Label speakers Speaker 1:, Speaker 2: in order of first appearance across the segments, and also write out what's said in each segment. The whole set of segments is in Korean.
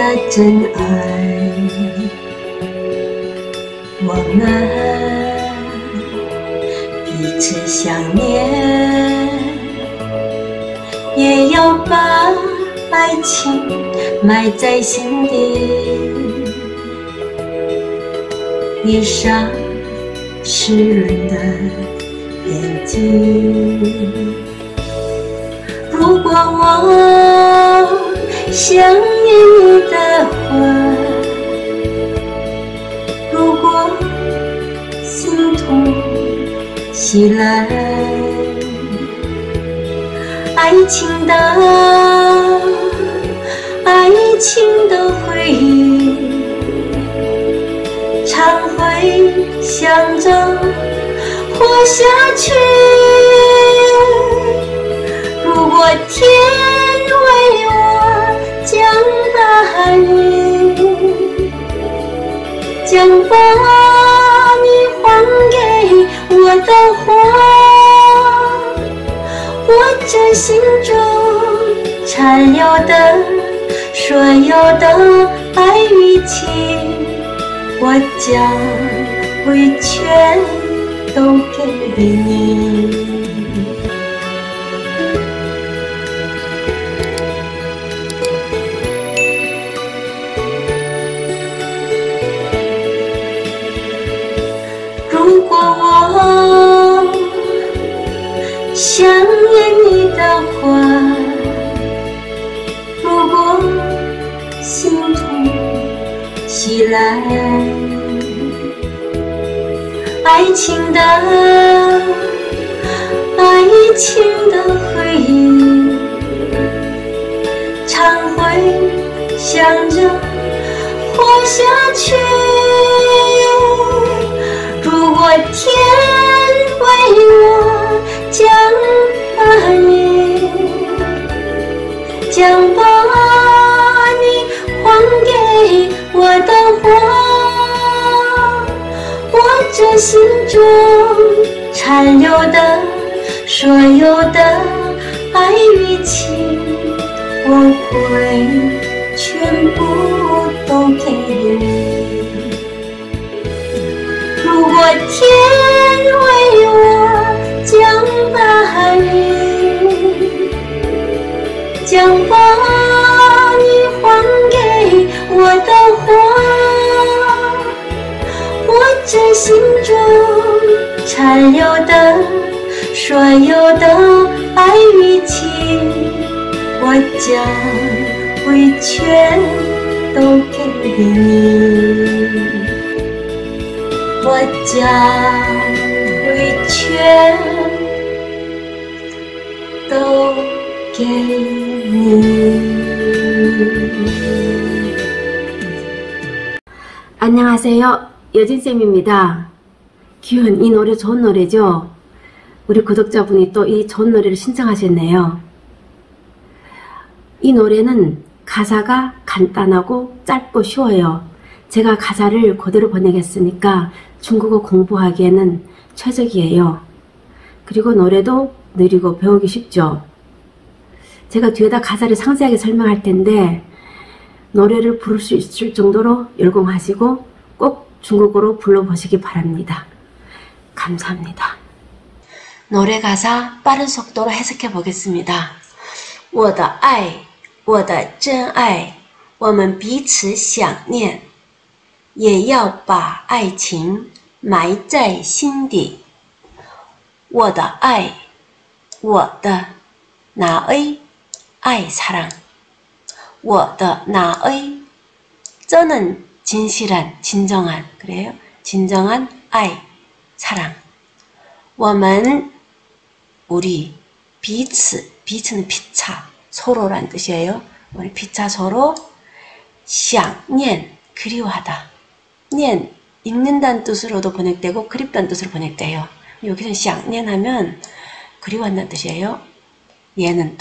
Speaker 1: 的真爱，我们彼此想念，也要把爱情埋在心底。闭上湿润的眼睛，如果我想念你的话，如果心痛袭来，爱情的回忆常会想着活下去。如果天为我将把你还给我的话，我这心中残留的所有的爱与情，我将会全都给你。如果我想念你的话，如果心痛袭来，爱情的回忆常会想着活下去。如果天为我将把你还给我的话，我这心中残留的所有的爱与情，我会全部都给你。如果天为我将把你还给我的话，我这心中残留的所有的爱与情，我将会全都给你，我将会全都给你。
Speaker 2: 안녕하세요. 여진쌤입니다. 귀여운 이 노래 좋은 노래죠? 우리 구독자분이 또 이 좋은 노래를 신청하셨네요. 이 노래는 가사가 간단하고 짧고 쉬워요. 제가 가사를 그대로 번역했으니까 중국어 공부하기에는 최적이에요. 그리고 노래도 느리고 배우기 쉽죠. 제가 뒤에다 가사를 상세하게 설명할 텐데 노래를 부를 수 있을 정도로 열공하시고 꼭 중국어로 불러보시기 바랍니다. 감사합니다. 노래 가사 빠른 속도로 해석해 보겠습니다. 我的爱，我的真爱，我们彼此想念，也要把爱情埋在心底。我的爱，我的나의爱사랑， 我的나의 저는 진실한 진정한 그래요? 진정한爱사랑， 我们우리彼此는 피차 서로란 뜻이에요. 우리 피차 서로 想念 그리워하다. 念 읽는다는 뜻으로도 번역되고 그립다는 뜻으로 번역돼요. 여기서 想念 하면 그리워한다는 뜻이에요. 얘는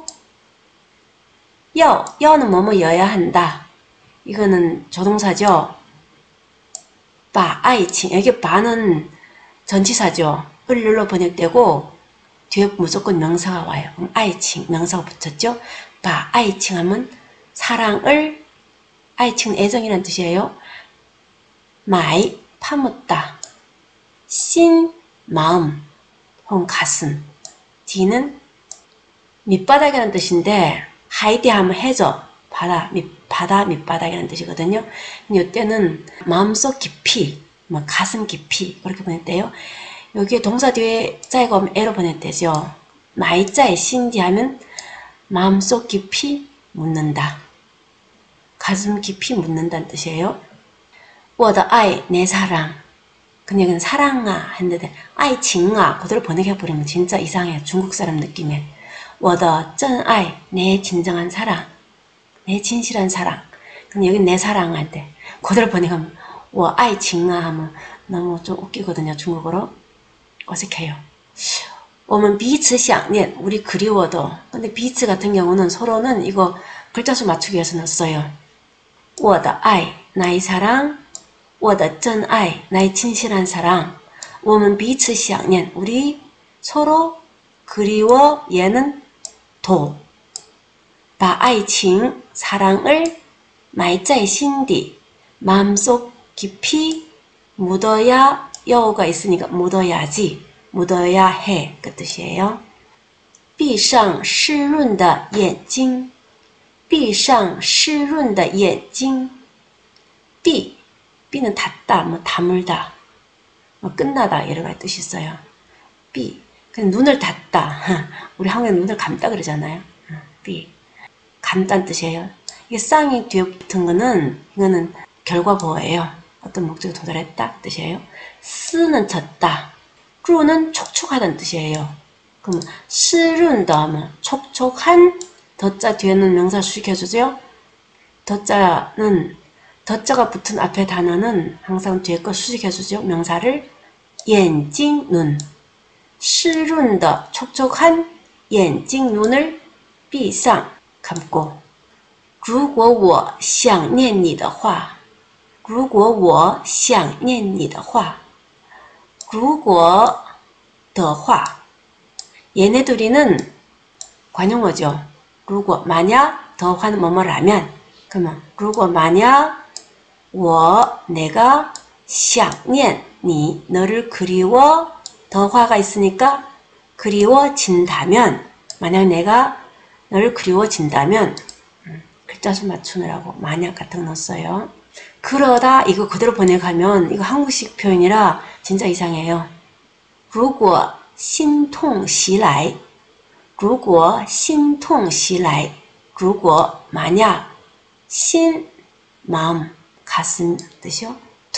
Speaker 2: 여는 뭐뭐여야 한다. 이거는 조동사죠. 把爱情 여기 把는 전치사죠. 을로 번역되고 뒤에 무조건 명사가 와요. 그럼 爱情 명사가 붙였죠. 把爱情 하면 사랑을 아이칭 애정이란 뜻이에요. 마이 파묻다. 신 마음 혹은 가슴. 디는 밑바닥이라는 뜻인데 하이디 하면 해저 바다 밑바닥이라는 뜻이거든요. 이때는 마음속 깊이, 뭐 가슴 깊이 그렇게 보냈대요. 여기에 동사 뒤에 짜이가 오면 애로 보냈대죠. 마이짜의 신디 하면 마음속 깊이 묻는다. 가슴 깊이 묻는다는 뜻이에요. 我的爱, 내 사랑. 근데 여기는 사랑아 했는데 아이칭아 그대로 번역해버리면 진짜 이상해요. 중국 사람 느낌에. 我的真爱, 내 진정한 사랑. 내 진실한 사랑. 근데 여긴 내 사랑한데 그대로 번역하면 我爱情啊 하면 너무 좀 웃기거든요. 중국어로. 어색해요. 我们彼此想念, 우리 그리워도. 근데 彼此 같은 경우는 서로는 이거 글자수 맞추기 위해서 넣었어요. 我的爱, 나의 사랑. 我的真爱, 나의 진실한 사랑. 我们彼此想念, 우리 서로 그리워. 얘는 도. 把爱情, 사랑을 埋在心底, 마음속 깊이 묻어야, 여우가 있으니까 묻어야지, 묻어야 해 그 뜻이에요. 闭上湿润的眼睛, 闭上湿润的眼睛. 삐는 닫다, 뭐 다물다, 뭐 끝나다 여러 가지 뜻이 있어요. 삐, 그냥 눈을 닫다. 우리 한국에 눈을 감다 그러잖아요. 삐, 감다는 뜻이에요. 이게 쌍이 뒤에 붙은 거는 이거는 결과보어예요. 어떤 목적에 도달했다 뜻이에요. 쓰는 젖다, 루는 촉촉하다는 뜻이에요. 그럼湿润다 하면 촉촉한, 덧자 뒤에는 명사 수식해주죠. 덧자가 붙은 앞에 단어는 항상 뒤에 거 수식해주죠. 명사를. 眼睛, 눈. 湿润的, 촉촉한, 眼睛, 눈을. 闭上, 감고. 如果我想念你的话, 如果我想念你的话, 如果的话. 얘네 둘이는 관용어죠. 如果 만약, 的话는 뭐뭐라면. 그러면 如果 만약 我 내가 想念你 너를 그리워, 더화가 있으니까 그리워진다면, 만약 내가 너를 그리워진다면, 글자수 맞추느라고 만약 같은 거 넣었어요. 그러다 이거 그대로 번역하면 이거 한국식 표현이라 진짜 이상해요. 如果心痛袭来, 如果心痛袭来, 如果 만약, 신 마음, 가슴 뜻이요.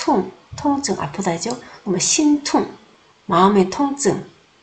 Speaker 2: 통증 아프다죠. 그러면 신통, 마음의 통증,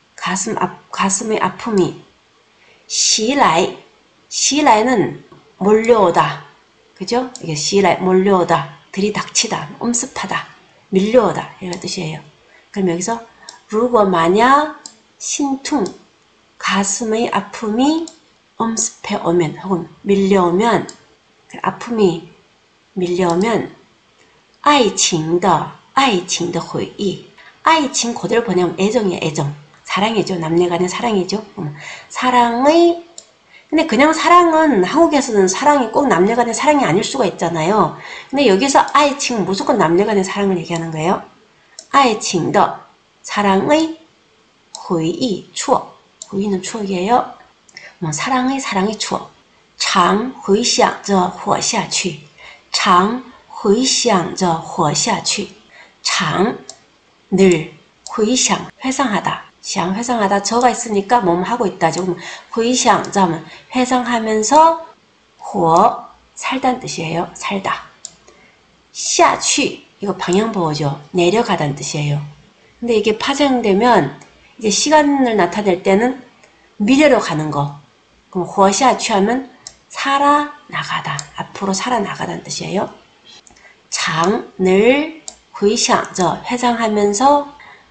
Speaker 2: 가슴의 아픔이. 袭来, 袭来는 몰려오다, 그죠? 이게 袭来 몰려오다, 들이닥치다, 엄습하다, 밀려오다 이런 뜻이에요. 그럼 여기서 如果 만약 신통, 가슴의 아픔이 엄습해 오면 혹은 밀려오면, 아픔이 밀려오면 爱情的回忆. 爱情 그대로 번역하면 애정이에요. 애정. 사랑이죠. 남녀간의 사랑이죠. 사랑의, 근데 그냥 사랑은 한국에서는 사랑이 꼭 남녀간의 사랑이 아닐 수가 있잖아요. 근데 여기서 爱情 무조건 남녀간의 사랑을 얘기하는 거예요. 爱情的 사랑의 回忆 추억. 回忆는 추억이에요. 사랑의 추억. 常回想着活下去. 常回想着活下去. 常, 늘, 回想, 회상하다. 想, 회상하다. 저가 있으니까 뭐뭐 하고 있다죠. 그럼 回想着 하면 회상하면서 活, 살다는 뜻이에요. 살다. 下去, 이거 방향보호죠. 내려가다는 뜻이에요. 근데 이게 파생되면 이제 시간을 나타낼 때는 미래로 가는 거. 그럼 活下去 하면 살아나가다, 앞으로 살아나가다는 뜻이에요. 장, 늘, 回想着, 회상하면서,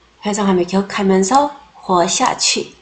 Speaker 2: 기억하면서, 活下去,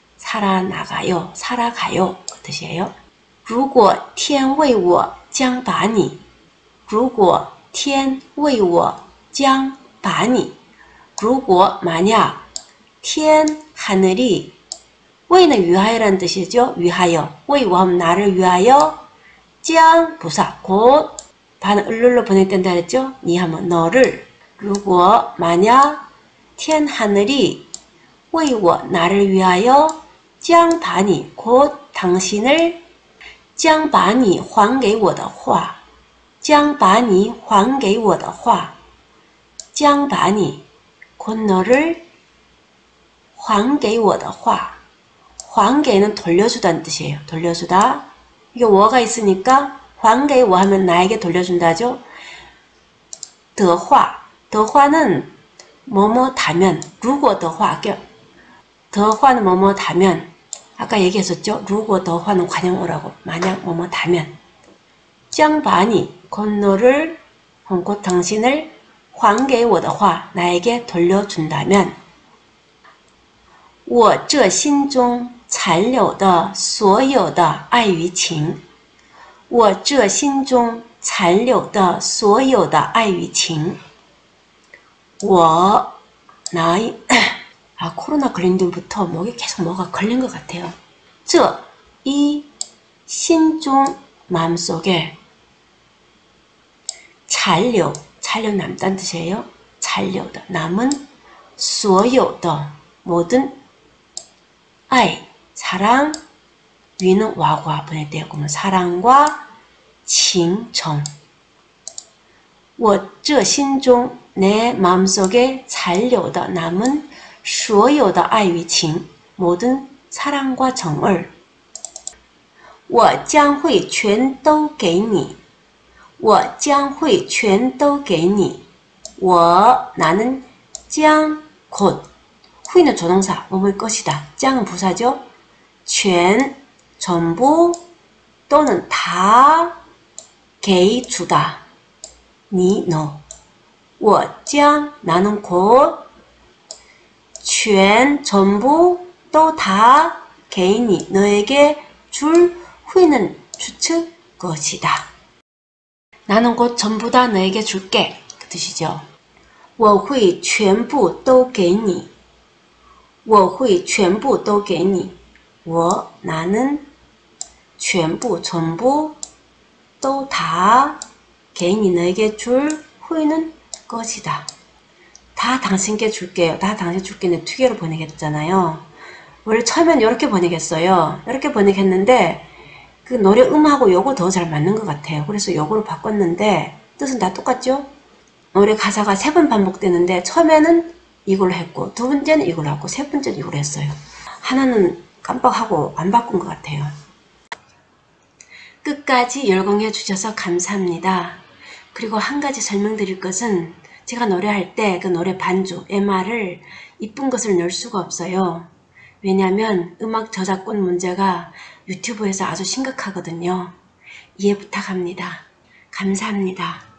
Speaker 2: 살아나가요, 살아가요 그 뜻이에요. 如果天为我将把你, 如果天为我将把你, 如果 만약, 天, 하늘이, 왜는 위하여라는 뜻이죠. 위하여. 왜 하면 나를 위하여. 짱 부사 곧 반은 을룰로 번역된다 했죠? 니 하면 너를. 如果 만약 天 하늘이 为我 나를 위하여 将把你 곧 당신을 将把你还给我的话将把你还给我的话将把你 곧 너를 还给我的话还给는 돌려주다는 뜻이에요. 돌려주다. 이게 워가 있으니까 还给我 하면 나에게 돌려준다죠. 的话 더화는 뭐뭐다면 如果的话 더화는 뭐뭐다면 아까 얘기했었죠. 如果더화는 관용어라고 만약 뭐뭐다면 将把你 곧 너를 곧 당신을 还给我的话 나에게 돌려준다면 我这心中残留的所有的爱与情我这心中残留的所有的爱与情我 나이 코로나 걸린 뒤부터 목에 계속 뭐가 걸린 것 같아요. 이 신중 마음속에 잔류 남다는 뜻이에요. 잔류다 남은 所有的 모든 아이 사랑 위는 와과 번역돼요. 그러면 사랑과 칭정 我这心中 내 마음속에 잔留的 남은 所有的爱与情 모든 사랑과 정을 我将会全都给你我将会全都给你 我 나는 将 곧 후이는 조동사 뭐뭐일 것이다. 짱은 부사죠. 全 전부 또는 다 给 주다. 니 너 我将 나는 곧 全 전부 또 다 给你 너에게 줄 후이는 추측 것이다. 나는 곧 전부 다 너에게 줄게 그 뜻이죠. 我会全部都给你我会全部都给你 我 나는 全部 전부 또 다 给你 너에게 줄 후이는 것이다. 다 당신께 줄게요. 다 당신 줄게는 투개로 번역했잖아요. 원래 처음엔 이렇게 번역했어요. 이렇게 번역했는데 그 노래 음하고 요거 더 잘 맞는 것 같아요. 그래서 요거로 바꿨는데 뜻은 다 똑같죠? 노래 가사가 3번 반복되는데 처음에는 이걸로 했고 두 번째는 이걸로 하고 세 번째는 이걸로 했어요. 하나는 깜빡하고 안 바꾼 것 같아요. 끝까지 열공해 주셔서 감사합니다. 그리고 한 가지 설명드릴 것은 제가 노래할 때 그 노래 반주, MR을 이쁜 것을 넣을 수가 없어요. 왜냐하면 음악 저작권 문제가 유튜브에서 아주 심각하거든요. 이해 부탁합니다. 감사합니다.